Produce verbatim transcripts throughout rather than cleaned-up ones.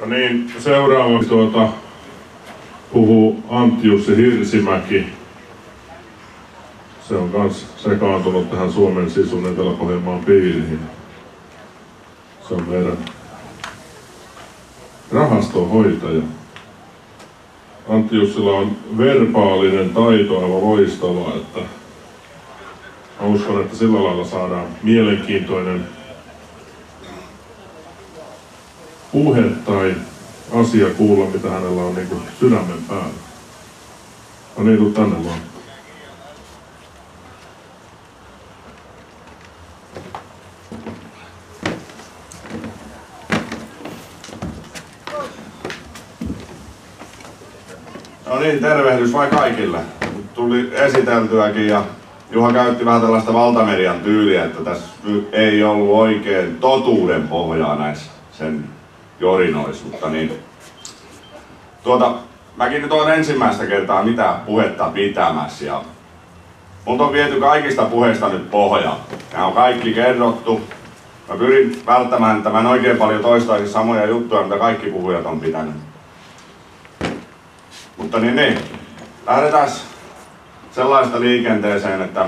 No niin, seuraavaksi tuota, puhuu Antti Jussi Hirsimäki. Se on kans sekaantunut tähän Suomen Sisun Etelä-Pohjanmaan piiriin. Se on meidän rahastonhoitaja. Antti Jussilla on verbaalinen taito aivan loistava, että mä uskon, että sillä lailla saadaan mielenkiintoinen puhe tai asia kuulla, mitä hänellä on niin kuin sydämen päällä. No niin, tuu tänne vaan. No niin, tervehdys vai kaikille. Tuli esiteltyäkin ja Juha käytti vähän tällaista valtamedian tyyliä, että tässä ei ollut oikein totuuden pohjaa näissä sen jorinoisuutta. Niin, tuota, mäkin nyt olen ensimmäistä kertaa mitä puhetta pitämässä ja mut on viety kaikista puheista nyt pohja. Nämä on kaikki kerrottu. Mä pyrin välttämään, että mä en oikein paljon toistaisi samoja juttuja, mitä kaikki puhujat on pitänyt. Mutta niin, niin. Lähdetään sellaista liikenteeseen, että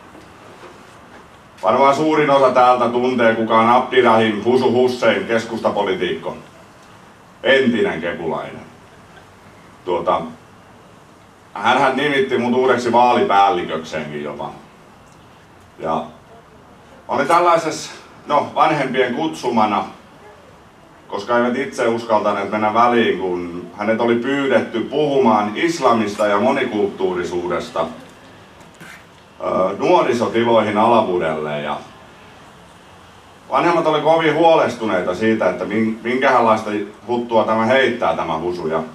varmaan suurin osa täältä tuntee, kuka on Abdirahim Husu Hussein, keskustapolitiikko. Entinen kepulainen. Tuota, hänhän nimitti mut uudeksi vaalipäällikökseenkin jopa. Ja oli tällaisessa, no, vanhempien kutsumana, koska eivät itse uskaltaneet mennä väliin, kun hänet oli pyydetty puhumaan islamista ja monikulttuurisuudesta nuorisotiloihin Alavudelle. Ja vanhemmat oli kovin huolestuneita siitä, että minkälaista huttua tämä heittää tämä Husu. Ja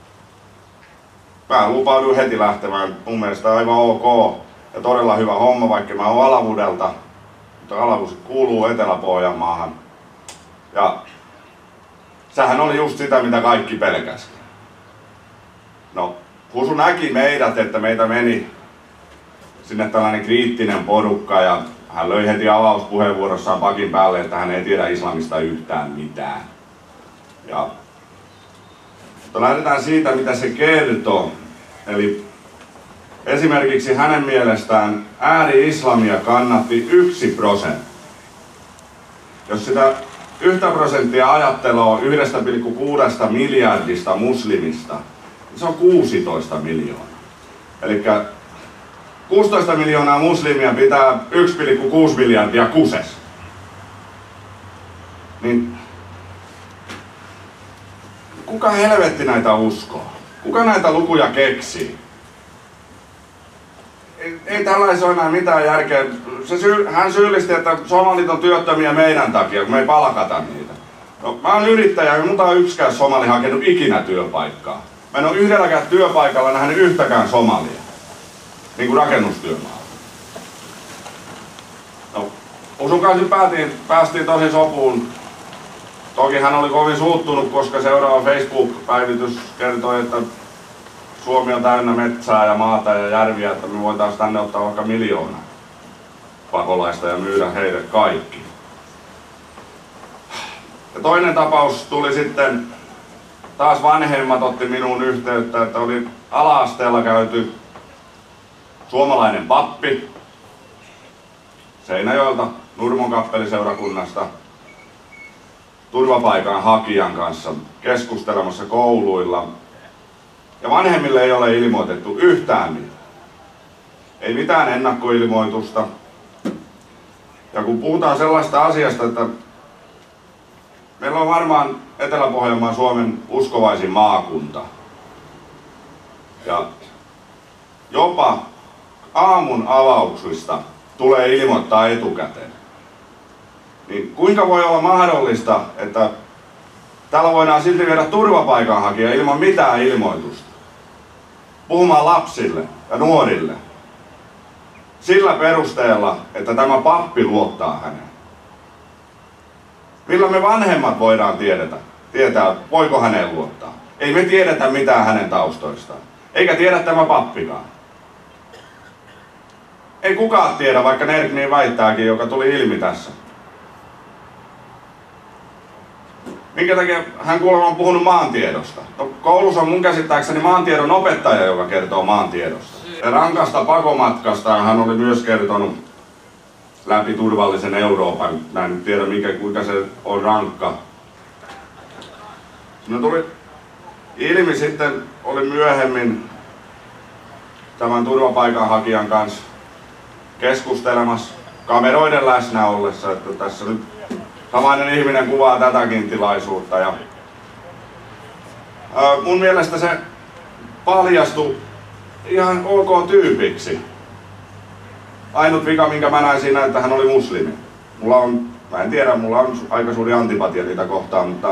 mä lupauduin heti lähtemään, mun mielestä aivan ok ja todella hyvä homma, vaikka mä oon Alavudelta, mutta Alavus kuuluu Etelä-Pohjanmaahan. Ja sehän oli just sitä, mitä kaikki pelkäsi. No, Husu näki meidät, että meitä meni sinne tällainen kriittinen porukka ja hän löi heti avauspuheenvuorossaan pakin päälle, että hän ei tiedä islamista yhtään mitään. Ja mutta lähdetään siitä, mitä se kertoo. Eli esimerkiksi hänen mielestään ääri-islamia kannatti yksi prosentti. Jos sitä yhtä prosenttia ajattelua yksi pilkku kuusi miljardista muslimista, niin se on kuusitoista miljoonaa. Eli kuusitoista miljoonaa muslimia pitää yksi pilkku kuusi miljardia kuses. Niin kuka helvetti näitä uskoo? Kuka näitä lukuja keksii? Ei, ei tällaisessa ole enää mitään järkeä. Se syy, hän syyllisti, että somalit on työttömiä meidän takia, kun me ei palkata niitä. No, mä oon yrittäjä ja multa on yksikään somali hakenut ikinä työpaikkaa. Mä en ole yhdelläkään työpaikalla nähnyt yhtäkään somalia. Niin kuin rakennustyömaalla. No, Husun kanssa päätiin, päästiin tosi sopuun. Toki hän oli kovin suuttunut, koska seuraava Facebook-päivitys kertoi, että Suomi on täynnä metsää ja maata ja järviä, että me voitaisiin tänne ottaa vaikka miljoona pakolaista ja myydä heille kaikki. Ja toinen tapaus tuli sitten, taas vanhemmat otti minuun yhteyttä, että oli ala-asteella käyty suomalainen pappi Seinäjoelta Nurmon kappeliseurakunnasta turvapaikan hakijan kanssa keskustelemassa kouluilla. Ja vanhemmille ei ole ilmoitettu yhtään mitään. Ei mitään ennakkoilmoitusta. Ja kun puhutaan sellaista asiasta, että meillä on varmaan Etelä-Pohjanmaan Suomen uskovaisin maakunta. Ja jopa aamun avauksista tulee ilmoittaa etukäteen. Niin kuinka voi olla mahdollista, että täällä voidaan silti viedä turvapaikanhakija ilman mitään ilmoitusta puhumaan lapsille ja nuorille sillä perusteella, että tämä pappi luottaa häneen? Millä me vanhemmat voidaan tiedetä, tietää, voiko häneen luottaa? Ei me tiedetä mitään hänen taustoistaan, eikä tiedä tämä pappikaan. Ei kukaan tiedä, vaikka Nerk niin väittääkin, joka tuli ilmi tässä. minkä takia hän kuulemma on puhunut maantiedosta. No, koulussa on mun käsittääkseni maantiedon opettaja, joka kertoo maantiedosta. Ja rankasta pakomatkasta hän oli myös kertonut läpi turvallisen Euroopan. Mä en tiedä mikä, kuinka se on rankka. No tuli ilmi sitten, oli myöhemmin tämän turvapaikanhakijan kanssa keskustelemassa kameroiden läsnä ollessa, että tässä nyt samainen ihminen kuvaa tätäkin tilaisuutta. Ja, ää, mun mielestä se paljastui ihan ok tyypiksi. Ainut vika, minkä mä näin siinä, että hän oli muslimi. Mulla on, mä en tiedä, mulla on aika suuri antipatia niitä kohtaan, mutta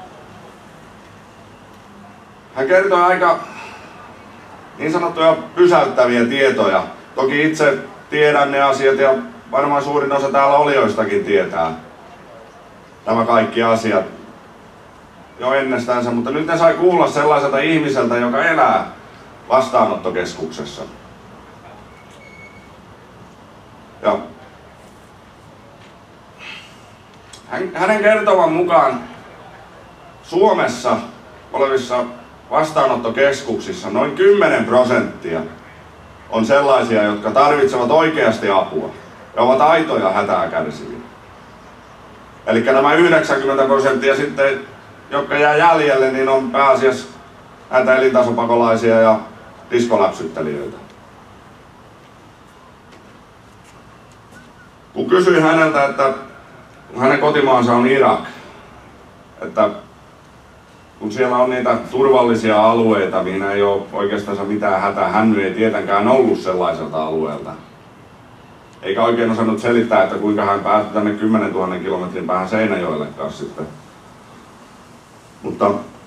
hän kertoi aika niin sanottuja pysäyttäviä tietoja. Toki itse tiedän ne asiat ja varmaan suurin osa täällä olijoistakin tietää nämä kaikki asiat jo ennestänsä, mutta nyt ne sai kuulla sellaiselta ihmiseltä, joka elää vastaanottokeskuksessa. Ja hänen kertovan mukaan Suomessa olevissa vastaanottokeskuksissa noin kymmenen prosenttia on sellaisia, jotka tarvitsevat oikeasti apua ja ovat aitoja hätää kärsiviä. Eli nämä yhdeksänkymmentä prosenttia sitten, jotka jää jäljelle, niin on pääasiassa näitä elintasopakolaisia ja diskoläpsyttelijöitä. Kun kysyin häneltä, että hänen kotimaansa on Irak, että kun siellä on niitä turvallisia alueita, mihin ei ole oikeastaan mitään hätää, hän ei tietenkään ollut sellaiselta alueelta. Eikä oikein osannut selittää, että kuinka hän pääsi tänne kymmenentuhannen kilometrin päähän Seinäjoelle kanssa sitten. Mutta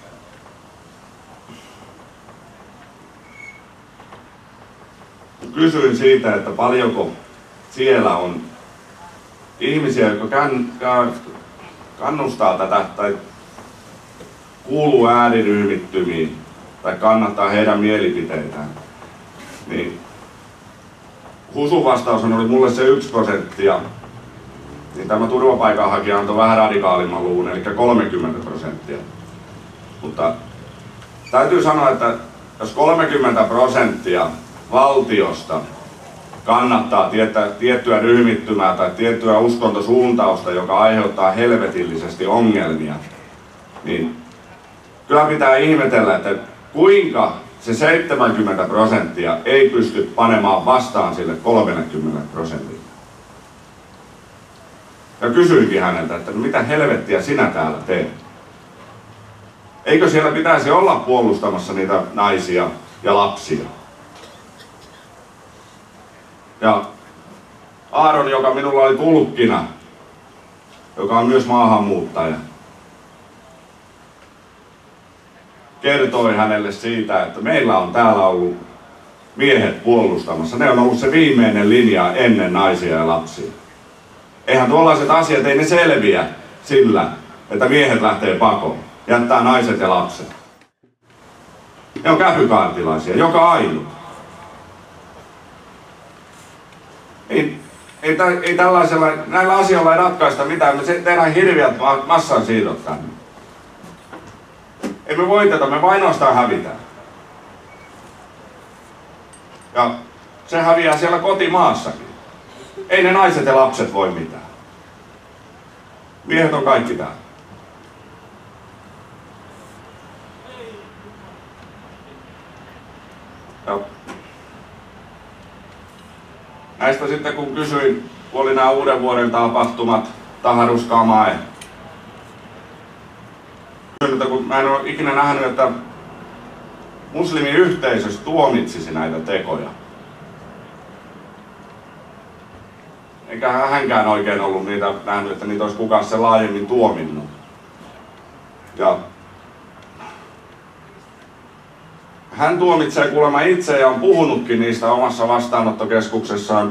kysyin siitä, että paljonko siellä on ihmisiä, jotka kannustaa tätä tai kuuluu ääriryhmittymiin tai kannattaa heidän mielipiteitään, niin Husun vastaus oli mulle se yksi prosenttia, niin tämä turvapaikanhakija antoi vähän radikaalimman luvun, eli kolmekymmentä prosenttia. Mutta täytyy sanoa, että jos kolmekymmentä prosenttia valtiosta kannattaa tietä, tiettyä ryhmittymää tai tiettyä uskontosuuntausta, joka aiheuttaa helvetillisesti ongelmia, niin kyllä pitää ihmetellä, että kuinka se seitsemänkymmentä prosenttia ei pysty panemaan vastaan sille kolmekymmentä prosentille. Ja kysyinkin häneltä, että no mitä helvettiä sinä täällä teet? Eikö siellä pitäisi olla puolustamassa niitä naisia ja lapsia? Ja Aaron, joka minulla oli tulkkina, joka on myös maahanmuuttaja, kertoi hänelle siitä, että meillä on täällä ollut miehet puolustamassa. Ne on ollut se viimeinen linja ennen naisia ja lapsia. Eihän tuollaiset asiat, ei ne selviä sillä, että miehet lähtee pakoon, jättää naiset ja lapset. Ne on käpykaartilaisia, joka ainut. Ei, ei, ei tällaisella, näillä asioilla ei ratkaista mitään, me tehdään hirviät massan siirrot tänne. Ei me voiteta, me vain ainoastaan hävitään. Ja se häviää siellä kotimaassakin. Ei ne naiset ja lapset voi mitään. Miehet on kaikki täällä. Ja näistä sitten kun kysyin, kun oli nämä uuden vuoden tapahtumat, Taharus Kamae. Kun mä en ole ikinä nähnyt, että muslimiyhteisössä tuomitsisi näitä tekoja. Eikä hänkään oikein ollut niitä nähnyt, että niitä olisi kukaan se laajemmin tuominnut. Ja hän tuomitsee kuulemma itse ja on puhunutkin niistä omassa vastaanottokeskuksessaan,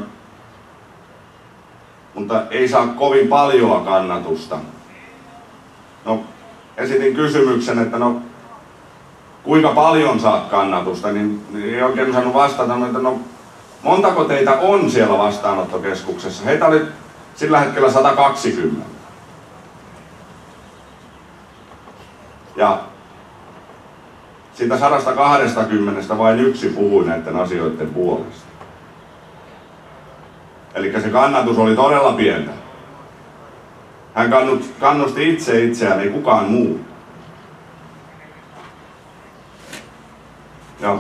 mutta ei saa kovin paljoa kannatusta. No, esitin kysymyksen, että no kuinka paljon saat kannatusta, niin ei oikein saanut vastata, että no montako teitä on siellä vastaanottokeskuksessa? Heitä oli sillä hetkellä sata kaksikymmentä. Ja siitä sata kaksikymmentä vain yksi puhui näiden asioiden puolesta. Eli se kannatus oli todella pientä. Hän kannusti itse itseään, ei kukaan muu. Ja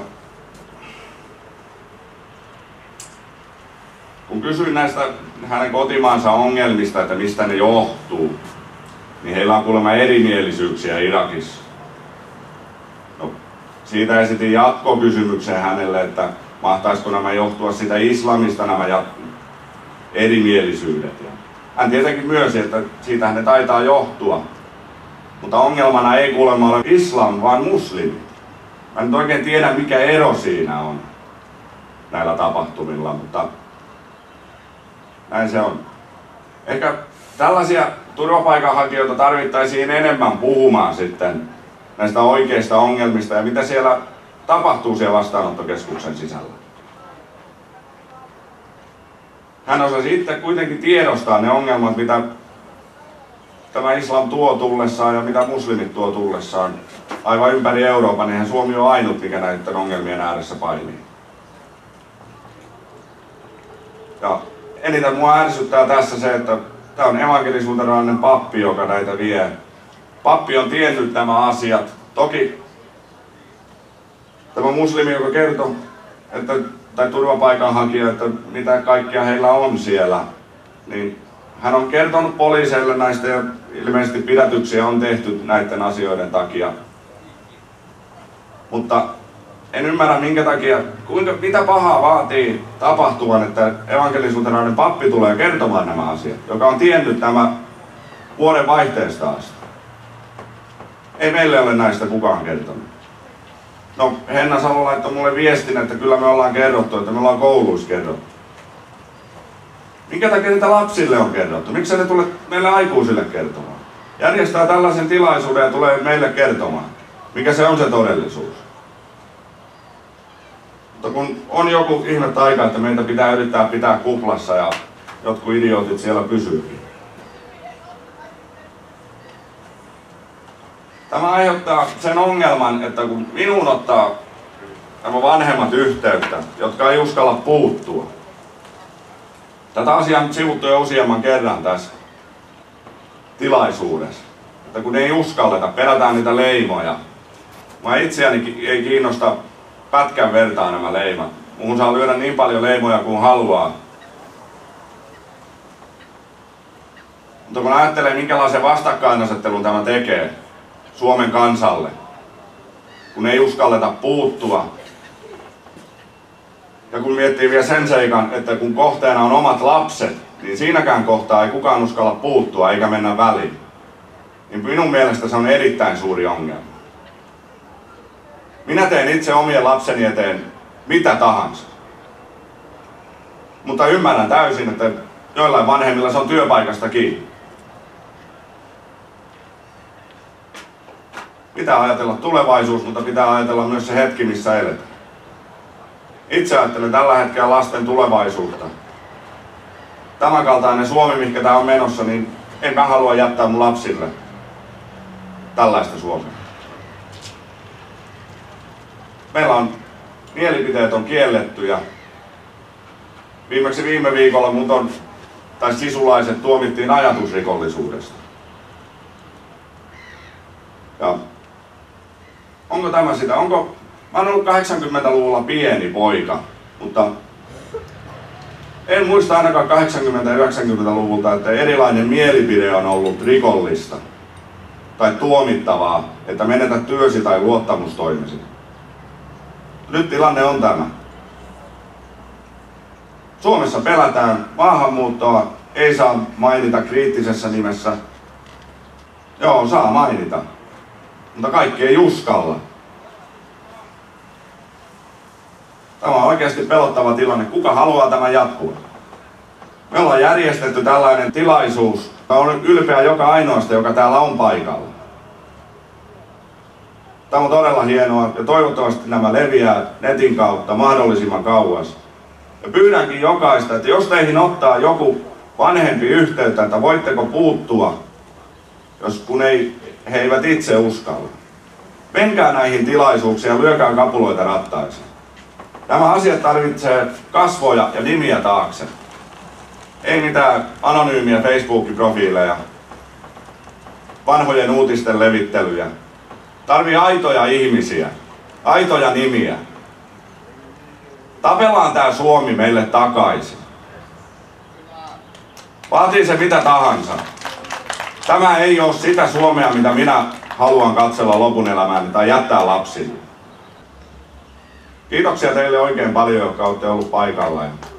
kun kysyin näistä hänen kotimaansa ongelmista, että mistä ne johtuu, niin heillä on kuulemma erimielisyyksiä Irakissa. No, siitä esitin jatkokysymyksen hänelle, että mahtaisiko nämä johtua sitä islamista nämä erimielisyydet. Ja hän tietenkin myönsi, että siitähän ne taitaa johtua. Mutta ongelmana ei kuulemma ole islam, vaan muslimi. Mä en oikein tiedä, mikä ero siinä on näillä tapahtumilla, mutta näin se on. Ehkä tällaisia turvapaikanhakijoita tarvittaisiin enemmän puhumaan sitten näistä oikeista ongelmista ja mitä siellä tapahtuu siellä vastaanottokeskuksen sisällä. Hän osasi itse kuitenkin tiedostaa ne ongelmat, mitä tämä islam tuo tullessaan ja mitä muslimit tuo tullessaan aivan ympäri Euroopan. Eihän Suomi ole ainut, mikä näiden ongelmien ääressä painii. Ja eniten mua ärsyttää tässä se, että tämä on evankelis-luterilainen pappi, joka näitä vie. Pappi on tiennyt nämä asiat. Toki tämä muslimi, joka kertoo, että, tai turvapaikanhakija, että mitä kaikkia heillä on siellä, niin hän on kertonut poliiseille näistä ja ilmeisesti pidätyksiä on tehty näiden asioiden takia. Mutta en ymmärrä minkä takia, kuinka, mitä pahaa vaatii tapahtuvan, että evankelis-luterilainen pappi tulee kertomaan nämä asiat, joka on tiennyt nämä vuoden vaihteesta asti. Ei meille ole näistä kukaan kertonut. No, Henna Salo laittoi mulle viestin, että kyllä me ollaan kerrottu, että me ollaan kouluissa kerrottu. Minkä takia niitä lapsille on kerrottu? Miksi ne tulee meille aikuisille kertomaan? Järjestää tällaisen tilaisuuden ja tulee meille kertomaan. Mikä se on se todellisuus? Mutta kun on joku ihme taika, että meitä pitää yrittää pitää kuplassa ja jotkut idiootit siellä pysyykin. Tämä aiheuttaa sen ongelman, että kun minuun ottaa nämä vanhemmat yhteyttä, jotka ei uskalla puuttua. Tätä asiaa on sivuttu jo useamman kerran tässä tilaisuudessa. Että kun ei uskalleta, pelätään niitä leimoja. Mä itseäni ei kiinnosta pätkän vertaa nämä leimat. Muun saa lyödä niin paljon leimoja kuin haluaa. Mutta kun ajattelee, minkälaisen vastakkainasettelun tämä tekee Suomen kansalle, kun ei uskalleta puuttua. Ja kun miettii vielä sen seikan, että kun kohteena on omat lapset, niin siinäkään kohtaa ei kukaan uskalla puuttua eikä mennä väliin. Niin minun mielestä se on erittäin suuri ongelma. Minä teen itse omien lapseni eteen mitä tahansa. Mutta ymmärrän täysin, että joillain vanhemmilla se on työpaikasta kiinni. Pitää ajatella tulevaisuus, mutta pitää ajatella myös se hetki, missä eletään. Itse ajattelen tällä hetkellä lasten tulevaisuutta. Tämänkaltainen Suomi, mihinkä tämä on menossa, niin en mä halua jättää mun lapsille tällaista Suomea. Meillä on mielipiteet on kielletty ja viimeksi viime viikolla mut on, tai sisulaiset tuomittiin ajatusrikollisuudesta. Ja onko tämä sitä? Onko, mä oon ollut kahdeksankymmentäluvulla pieni poika, mutta en muista ainakaan kahdeksankymmentä- ja yhdeksänkymmentäluvulta, että erilainen mielipide on ollut rikollista tai tuomittavaa, että menetät työsi tai luottamustoimesi. Nyt tilanne on tämä. Suomessa pelätään maahanmuuttoa, ei saa mainita kriittisessä nimessä. Joo, saa mainita, mutta kaikki ei uskalla. Tämä on oikeasti pelottava tilanne. Kuka haluaa tämän jatkua? Me ollaan järjestetty tällainen tilaisuus. Mä olen ylpeä joka ainoasta, joka täällä on paikalla. Tämä on todella hienoa ja toivottavasti nämä leviää netin kautta mahdollisimman kauas. Ja pyydänkin jokaista, että jos teihin ottaa joku vanhempi yhteyttä, että voitteko puuttua, jos kun ei, he eivät itse uskalla. Menkää näihin tilaisuuksiin ja lyökää kapuloita rattaisiin. Nämä asiat tarvitsee kasvoja ja nimiä taakse. Ei mitään anonyymiä Facebook-profiileja, vanhojen uutisten levittelyjä. Tarvii aitoja ihmisiä, aitoja nimiä. Tapellaan tää Suomi meille takaisin. Vaatii se mitä tahansa. Tämä ei ole sitä Suomea, mitä minä haluan katsella lopun elämään tai jättää lapsille. Kiitoksia teille oikein paljon, jotka olette olleet paikalla.